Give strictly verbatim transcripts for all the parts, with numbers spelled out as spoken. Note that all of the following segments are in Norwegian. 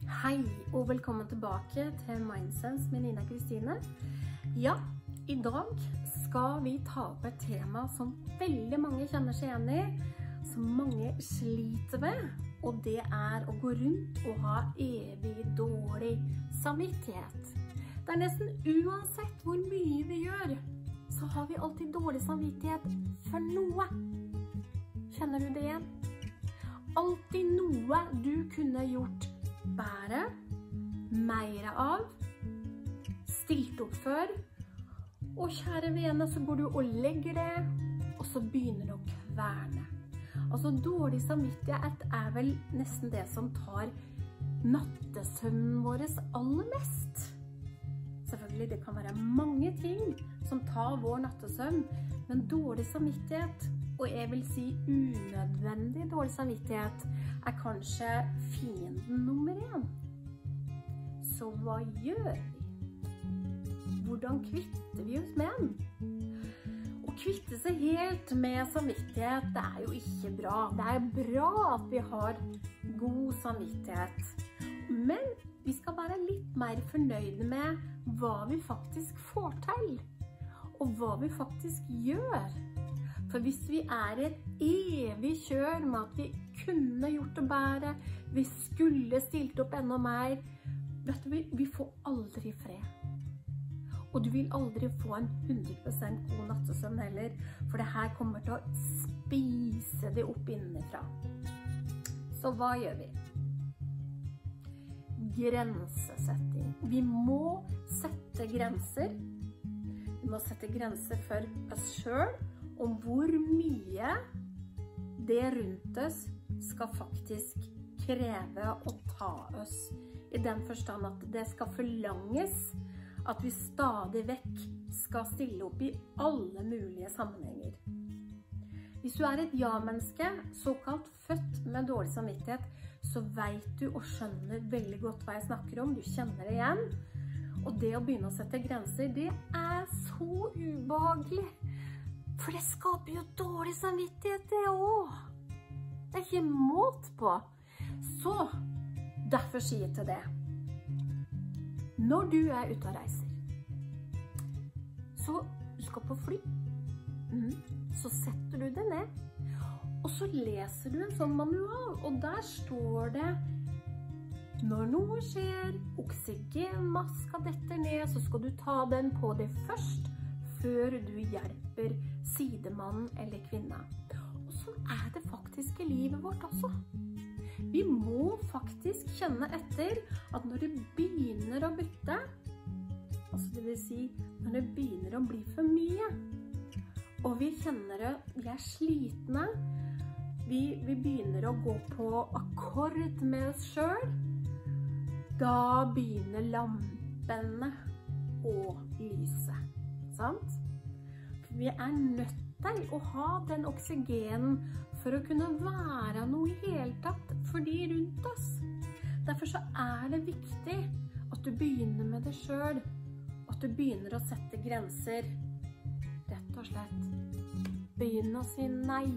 Hei og velkommen tilbake til Mindsense med Nina Kristine. Ja, i dag skal vi ta opp et tema som veldig mange kjenner seg igjen i, som mange sliter med, og det er å gå rundt og ha evig dårlig samvittighet. Det er nesten uansett hvor mye vi gjør, så har vi alltid dårlig samvittighet for noe. Kjenner du det igjen? Alltid noe du kunne gjort bedre, mer av, stilt opp for, og kjære vene, så går du og legger det, og så begynner du å kverne. Altså, dårlig samvittighet er vel nesten det som tar nattesøvnen vår aller mest. Selvfølgelig, det kan være mange ting som tar vår nattesøvn, men dårlig samvittighet, og jeg vil si unødvendig dårlig samvittighet, er kanskje fienden nummer én. Så hva gjør vi? Hvordan kvitter vi oss med den? Å kvitte seg helt med samvittighet, det er jo ikke bra. Det er bra at vi har god samvittighet. Men vi skal være litt mer fornøyde med hva vi faktisk får til, og hva vi faktisk gjør. For hvis vi er i et evig kjør med at vi kunne gjort det bedre, vi skulle stilt opp enda mer, vet du, vi, vi får aldri fred. Og du vil aldri få en hundre prosent god nattesøvn heller, for det her kommer til å spise det opp innenfra. Så hva gjør vi? Grensesetting. Vi må sette grenser. Vi må sette grenser for oss selv, om hvor mye det rundt oss skal faktisk kreve å ta oss. I den forstand at det skal forlanges at vi stadig vekk skal stille opp i alle mulige sammenhenger. Hvis du er et ja-menneske, såkalt født med dårlig samvittighet, så vet du og skjønner veldig godt hva jeg snakker om. Du kjenner det igjen. Og det å begynne å sette grenser, det er så ubehagelig. For det skaper jo dårlig samvittighet, det også. Det er ikke måte på. Så, derfor sier jeg til det. Når du er ute og reiser, så du skal på fly, mm, så setter du det ned, og så leser du en sånn manual, og der står det, når noe skjer, oksygenmaska detter ned, så skal du ta den på det først, før du hjelper sidemannen eller kvinna. Og så er det faktisk i livet vårt også. Vi må faktisk kjenne etter at når det begynner å bytte, altså det vil si når det begynner å bli for mye, og vi kjenner det, vi er slitne, vi, vi begynner å gå på akkord med oss selv, da begynner lampene å lyse. Sant? Vi er nødt til å ha den oksygenen for å kunne være noe i hele tatt for de rundt oss. Derfor så er det viktig at du begynner med det selv, at du begynner å sette grenser. Rett og slett. Begynn å si nei.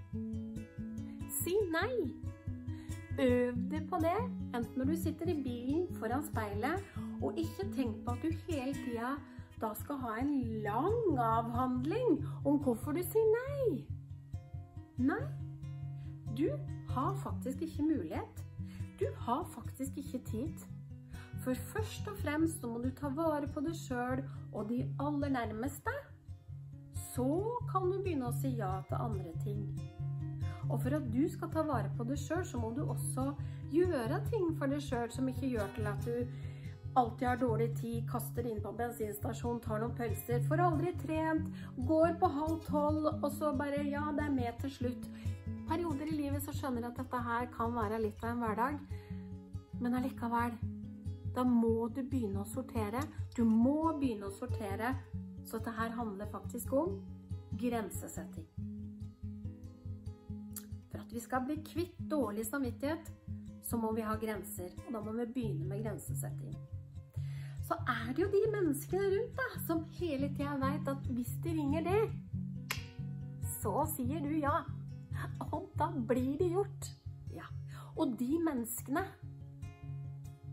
Si nei. Øv deg på det, enten når du sitter i bilen foran speilet, og ikke tenk på at du hele tiden da skal ha en lang avhandling om hvorfor du sier nei. Nei, du har faktisk ikke mulighet. Du har faktisk ikke tid. For først og fremst så må du ta vare på deg selv og de aller nærmeste. Så kan du begynne å si ja til andre ting. Og for at du skal ta vare på deg selv, så må du også gjøre ting for deg selv som ikke gjør til at du alltid har dårlig tid, kaster inn på bensinstasjon, tar noen pølser, får aldri trent, går på halv tolv, og så bare, ja, det er med til slutt. Perioder i livet så skjønner jeg at dette her kan være litt av en hverdag, men allikevel, da må du begynne å sortere. Du må begynne å sortere, så dette her handler faktisk om grensesetting. For at vi skal bli kvitt dårlig samvittighet, så må vi ha grenser, og da må vi begynne med grensesetting. Så er det jo de menneskene rundt da, som hele tiden vet at hvis de ringer det, så sier du ja, og da blir det gjort. Ja. Og de menneskene,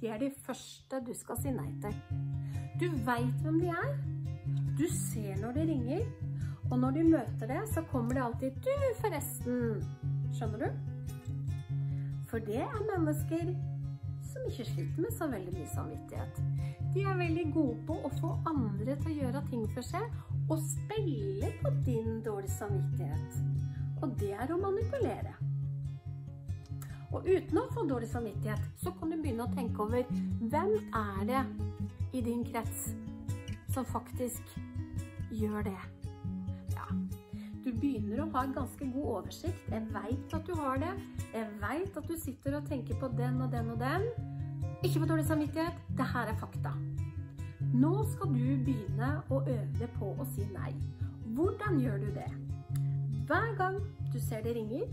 de er de første du skal si nei til. Du vet hvem de er. Du ser når de ringer, og når de møter det, så kommer det alltid «Du, forresten!» Skjønner du? For det er mennesker som ikke sliter med så veldig mye samvittighet. De er veldig gode på å få andre til å gjøre ting for seg, og spille på din dårlige samvittighet. Og det er å manipulere. Og uten å få dårlig samvittighet, så kan du begynne å tenke over hvem er det i din krets som faktisk gjør det. Ja, du begynner å ha en ganske god oversikt. Jeg vet at du har det. Jeg vet at du sitter og tenker på den og den og den. Ikke for dårlig samvittighet, det her er fakta. Nå skal du begynne å øve deg på å si nei. Hvordan gjør du det? Hver gang du ser det ringer,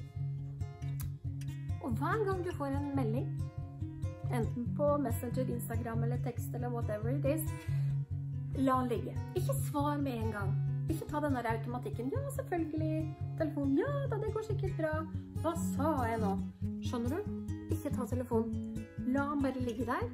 og hver gang du får en melding, enten på Messenger, Instagram eller tekst eller whatever it is, la den ligge. Ikke svar med en gang. Ikke ta den der automatikken. Ja, selvfølgelig. Telefonen. Ja, da, det går sikkert bra. Hva sa jeg nå? Skjønner du? Ikke ta telefonen. La den bare ligge der.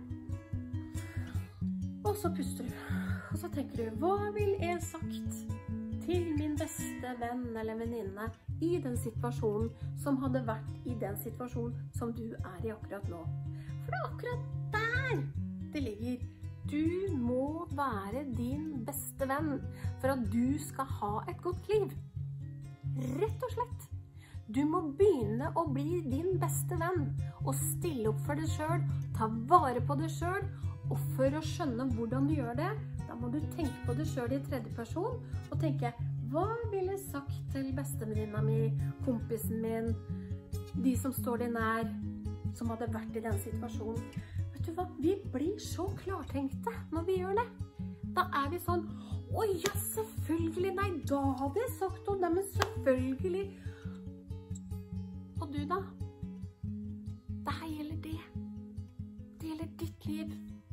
Og så puster du. Og så tenker du, hva vil jeg sagt til min beste venn eller venninne i den situasjonen som hadde vært i den situasjonen som du er i akkurat nå? For det er akkurat der det ligger. Du må være din beste venn for at du skal ha et godt liv. Rett og slett. Du må begynne å bli din beste venn og stille opp for deg selv, ta vare på deg selv, og for å skjønne hvordan du gjør det, da må du tenke på deg selv i tredje person og tenke, hva vil jeg sagt til bestevenninna mi, kompisen min, de som står deg nær, som hadde vært i den situasjonen? Vet du hva? Vi blir så klartenkte når vi gjør det. Da er vi sånn, å ja, selvfølgelig, nei, da hadde jeg sagt om det, men selvfølgelig. Og du da? Det her gjelder det. Det gjelder ditt liv.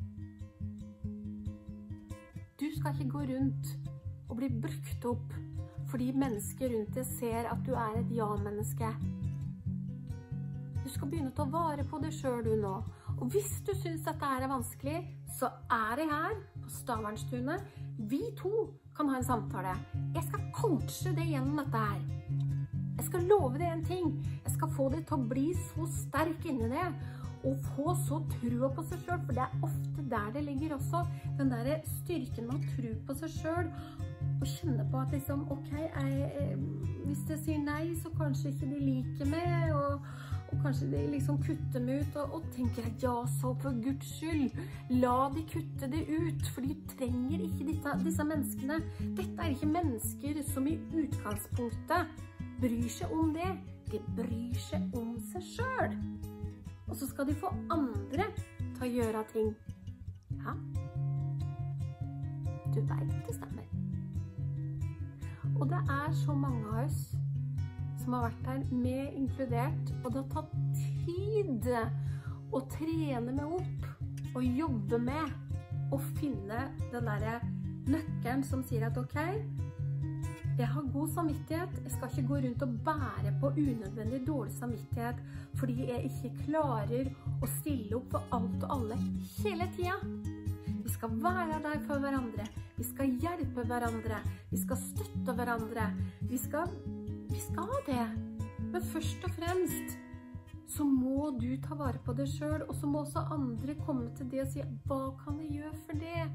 Du skal ikke gå rundt og bli brukt opp fordi mennesker rundt deg ser at du er et ja-menneske. Du skal begynne å ta vare på deg selv du nå. Og hvis du synes dette er vanskelig, så er jeg her på Stavernstunet. Vi to kan ha en samtale. Jeg skal coache deg gjennom dette her. Jeg skal love deg en ting. Jeg skal få deg til å bli så sterk inni det, og få så trua på seg selv, for det er ofte der det ligger også. Den der styrken med å tro på seg selv, og kjenne på at liksom, ok, jeg, jeg, hvis jeg sier nei, så kanskje ikke de liker meg, og, og kanskje de liksom kutter meg ut, og, og tenker at ja, så for Guds skyld, la de kutte det ut, for de trenger ikke disse, disse menneskene. Dette er ikke mennesker som i utgangspunktet bryr seg om det, de bryr seg om seg selv. Og så skal de få andre til å gjøre ting. Ja, du vet det stemmer. Og det er så mange av oss som har vært der med inkludert, og det har tatt tid å trene meg opp og jobbe med å finne den der nøkkelen som sier at ok, jeg har god samvittighet, jeg skal ikke gå rundt og bære på unødvendig dårlig samvittighet fordi jeg ikke klarer å stille opp for alt og alle hele tiden. Vi skal være der for hverandre, vi skal hjelpe hverandre, vi skal støtte hverandre, vi skal, vi skal ha det. Men først og fremst så må du ta vare på deg selv, og så må også andre komme til det og si, hva kan jeg gjøre for det?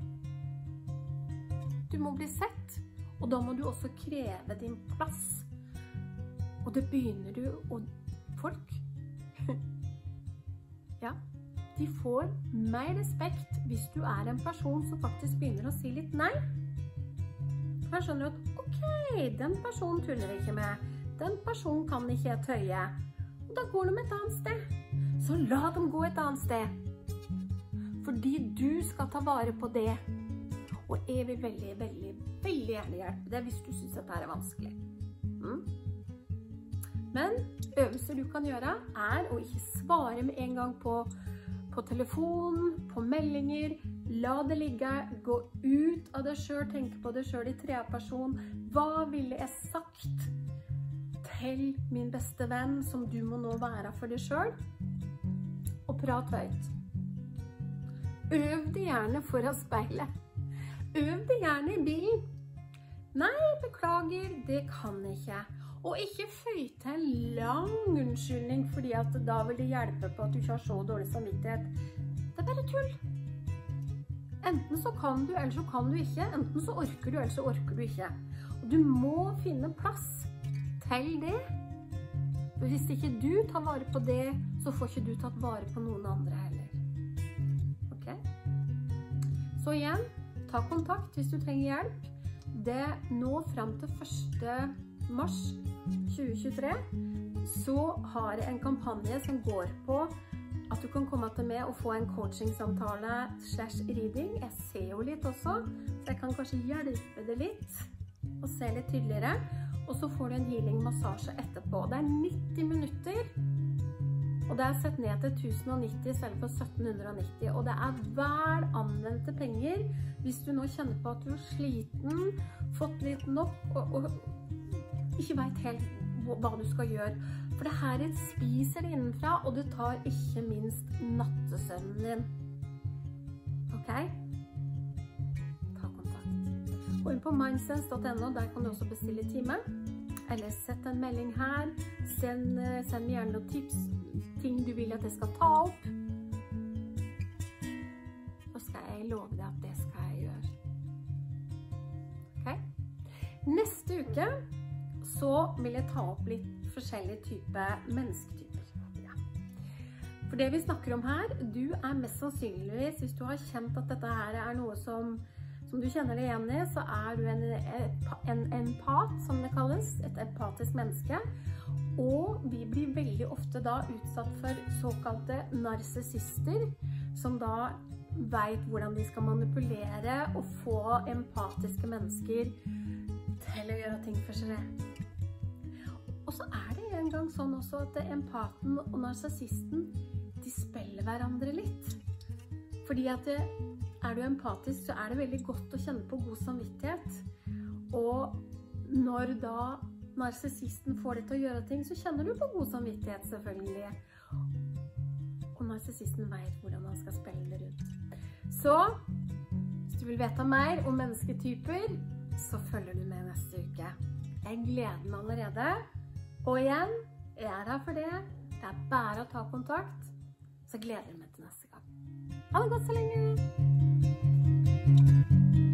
Du må bli sett. Og da må du også kreve din plass. Og det begynner du, og folk, ja, de får mer respekt hvis du er en person som faktisk begynner å si litt nei. For jeg skjønner at, ok, den personen tuller ikke med, den personen kan ikke jeg tøye, og da går de et annet sted. Så la dem gå et annet sted. Fordi du skal ta vare på det. Og jeg vil veldig, veldig, veldig gjerne hjelpe deg hvis du synes dette er vanskelig. Mm. Men øvelser du kan gjøre er å ikke svare med en gang på, på telefonen, på meldinger. La det ligge, gå ut av deg selv, tenke på deg selv i tredje person. Hva ville jeg sagt til min beste venn som du må nå være for deg selv? Og prat høyt. Øv det gjerne foran speilet. Øv det gjerne i bilen. Nei, beklager, det kan jeg ikke. Og ikke føy til en lang unnskyldning, fordi at da vil det hjelpe på at du ikke har så dårlig samvittighet. Det er bare tull. Enten så kan du, eller så kan du ikke. Enten så orker du, eller så orker du ikke. Og du må finne plass til det. For hvis ikke du tar vare på det, så får ikke du tatt vare på noen andre heller. Ok? Så igjen, ta kontakt hvis du trenger hjelp. Det nå frem til første mars tjue tjuetre så har jeg en kampanje som går på at du kan komme til meg og få en coaching-samtale slash reading. Jeg ser jo litt også, så jeg kan kanskje hjelpe deg litt og se litt tydeligere. Og så får du en healing-massasje etterpå. Det er nitti minutter, og det er sett ned til tusen og nitti i stedet for sytten nitti. Og det er vel anvendte penger hvis du nå kjenner på at du er sliten, fått litt nok, og, og ikke vet helt hva du skal gjøre. For det her spiser det innenfra, og det tar ikke minst nattesøvnen din. Ok? Ta kontakt. Gå inn på mindsense punktum no, der kan du også bestille time. Eller sett en melding her. Send, send meg gjerne noen tips, ting du vil at jeg skal ta opp. Og skal jeg love deg at det skal jeg gjøre. Ok? Neste uke så vil jeg ta opp litt forskjellige typer mennesketyper. Ja. For det vi snakker om her, du er mest sannsynligvis, hvis du har kjent at dette her er noe som, som du kjenner deg igjen i, så er du en, en empat, som det kalles, et empatisk menneske. Og vi blir veldig ofte da utsatt for såkalte narsissister, som da vet hvordan de skal manipulere og få empatiske mennesker til å gjøre ting for seg. Og så er det en gang sånn også at empaten og narsissisten, de spiller hverandre litt. Fordi at det, er du empatisk, så er det veldig godt å kjenne på god samvittighet. Og når da narsissisten får deg til å gjøre ting, så kjenner du på god samvittighet selvfølgelig. Og narsissisten vet hvordan han skal spille det rundt. Så, hvis du vil vite mer om mennesketyper, så følger du med neste uke. Jeg gleder meg allerede. Og igjen, jeg er her for det. Det er bare å ta kontakt, så gleder jeg meg til neste gang. Ha det godt så lenge!